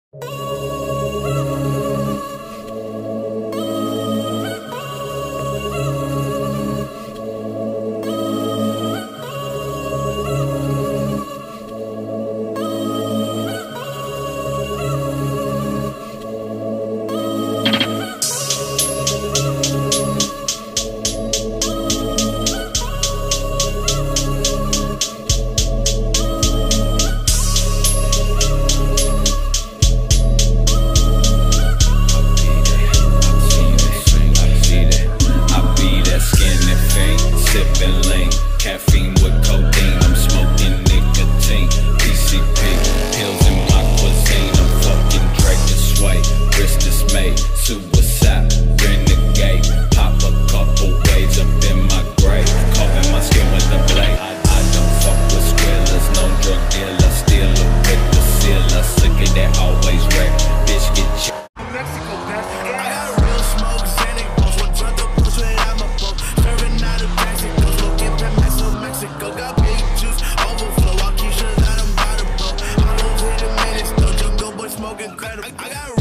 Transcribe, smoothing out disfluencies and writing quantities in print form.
Caffeine with codeine, I'm smoking nicotine. PCP, pills in my cuisine. I'm fucking Drake Sway, risk dismay, suicide, renegade. Pop a couple waves up in my grave, carving my skin with a blade. I don't fuck with squillers, no drug dealer, stealer with the sealer. Sick of that always wreck, bitch get checked. Mexico, I got real smoke, Xanax, what drunk the push without my boat. Serving out of Mexico, smoking Mexico, got big juice, overflow, I'll keep shit out of bottom, bro. I don't hit a minute, though, jungle boy smoking credit. I got